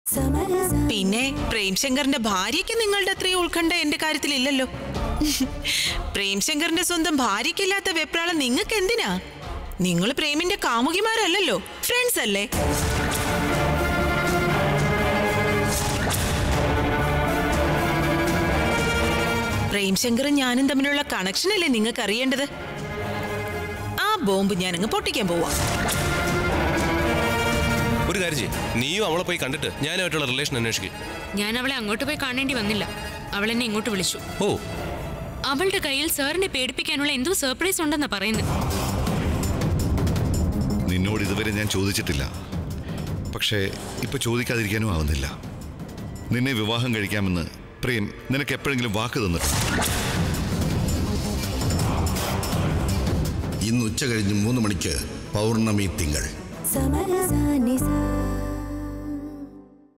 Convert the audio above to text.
പിന്നെ പ്രേംശങ്കറിന്റെ ഭാര്യയ്ക്ക് നിങ്ങളുടെ അത്രയും ഉത്കണ്ഠ എന്റെ കാര്യത്തിലില്ലല്ലോ. പ്രേംശങ്കറിന്റെ സ്വന്തം ഭാര്യയ്ക്കില്ലാത്ത വെപ്രാളം നിങ്ങൾക്ക് എന്തിനാ? നിങ്ങൾ പ്രേമിന്റെ കാമുകിമാരല്ലല്ലോ, ഫ്രണ്ട്സ് അല്ലേ? പ്രേംശങ്കറും ഞാനും തമ്മിലുള്ള കണക്ഷൻ അല്ലേ നിങ്ങൾക്ക് അറിയേണ്ടത്? ആ ബോംബ് ഞാനങ്ങ് പൊട്ടിക്കാൻ പോവാ. ഒരു കാര്യം ചെയ്യ്, നീയും അവളെ പോയി കണ്ടിട്ട് ഞാനുമായിട്ടുള്ള റിലേഷൻ അന്വേഷിക്കും. ഞാൻ അവളെ അങ്ങോട്ട് പോയി കാണേണ്ടി വന്നില്ല, അവൾ എന്നെ ഇങ്ങോട്ട് വിളിച്ചു. ഓ, അവളുടെ കയ്യിൽ സാറിനെ പേടിപ്പിക്കാനുള്ള എന്തോ സർപ്രൈസ് ഉണ്ടെന്നാ പറയുന്നത്. നിന്നോട് ഇതുവരെ ഞാൻ ചോദിച്ചിട്ടില്ല, പക്ഷേ ഇപ്പൊ ചോദിക്കാതിരിക്കാനും ആവുന്നില്ല. നിന്നെ വിവാഹം കഴിക്കാമെന്ന് പ്രേം നിനക്ക് എപ്പോഴെങ്കിലും വാക്ക് തന്നിട്ടുണ്ട്? ഇന്ന് ഉച്ച കഴിഞ്ഞ് 3 മണിക്ക് പൗർണമി തിങ്കൾ.